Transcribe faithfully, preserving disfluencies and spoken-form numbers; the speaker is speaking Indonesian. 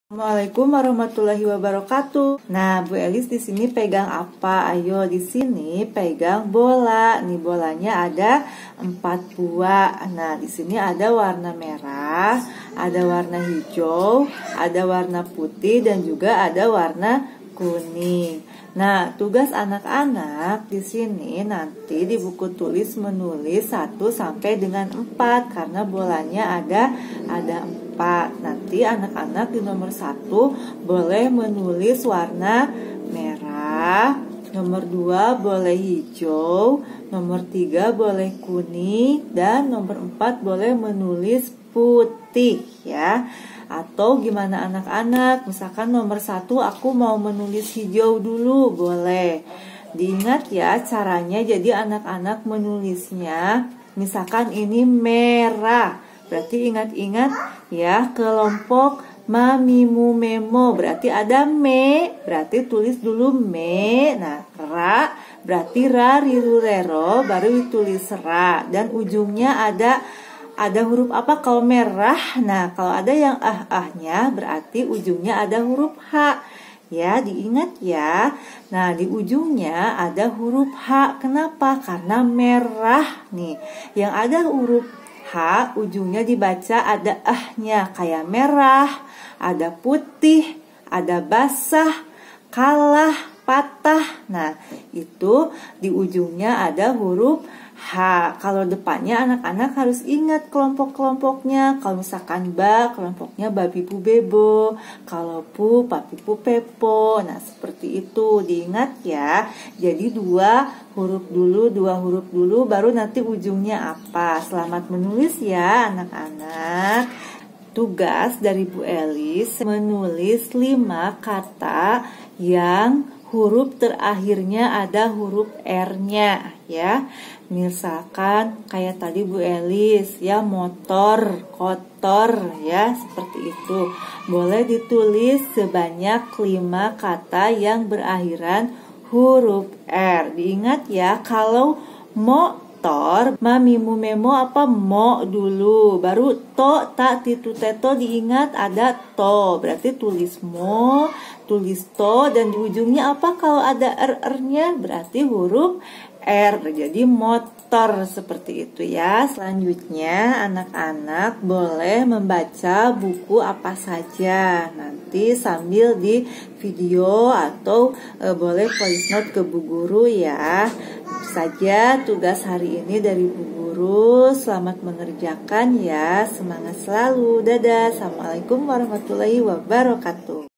Assalamualaikum warahmatullahi wabarakatuh. Nah, Bu Elis di sini pegang apa? Ayo, di sini pegang bola. Nih bolanya ada empat buah. Nah, di sini ada warna merah, ada warna hijau, ada warna putih, dan juga ada warna kuning. Nah, tugas anak-anak di sini nanti di buku tulis menulis satu sampai dengan empat karena bolanya ada ada empat. Nanti anak-anak di nomor satu boleh menulis warna merah, nomor dua boleh hijau, nomor tiga boleh kuning, dan nomor empat boleh menulis putih ya. Atau gimana anak-anak, misalkan nomor satu aku mau menulis hijau dulu, boleh. Diingat ya caranya, jadi anak-anak menulisnya, misalkan ini merah, berarti ingat-ingat ya kelompok mamimu memo, berarti ada me, berarti tulis dulu me. Nah, ra, berarti ra riru rero, baru ditulis ra, dan ujungnya ada Ada huruf apa kalau merah? Nah, kalau ada yang ah-ahnya berarti ujungnya ada huruf H. Ya, diingat ya. Nah, di ujungnya ada huruf H. Kenapa? Karena merah nih. Yang ada huruf H, ujungnya dibaca ada ahnya. Kayak merah, ada putih, ada basah, kalah, patah. Nah, itu di ujungnya ada huruf H. Kalau depannya anak-anak harus ingat kelompok-kelompoknya. Kalau misalkan ba, kelompoknya babi bu bebo. Kalau pu, papi pu pepo. Nah, seperti itu. Diingat ya. Jadi dua huruf dulu, dua huruf dulu, baru nanti ujungnya apa. Selamat menulis ya anak-anak. Tugas dari Bu Elis menulis lima kata yang huruf terakhirnya ada huruf R-nya ya. Misalkan kayak tadi Bu Elis ya, motor, kotor ya, seperti itu. Boleh ditulis sebanyak lima kata yang berakhiran huruf R. Diingat ya, kalau motor, mamimu memo apa mo dulu, baru to, tak, titu, teto, diingat ada to, berarti tulis mo, tulis to, dan di ujungnya apa kalau ada er-ernya, berarti huruf R, jadi motor, seperti itu ya. Selanjutnya anak-anak boleh membaca buku apa saja nanti sambil di video atau e, boleh voice note ke Bu Guru ya. Itu saja tugas hari ini dari Bu Guru. Selamat mengerjakan ya, semangat selalu. Dadah, assalamualaikum warahmatullahi wabarakatuh.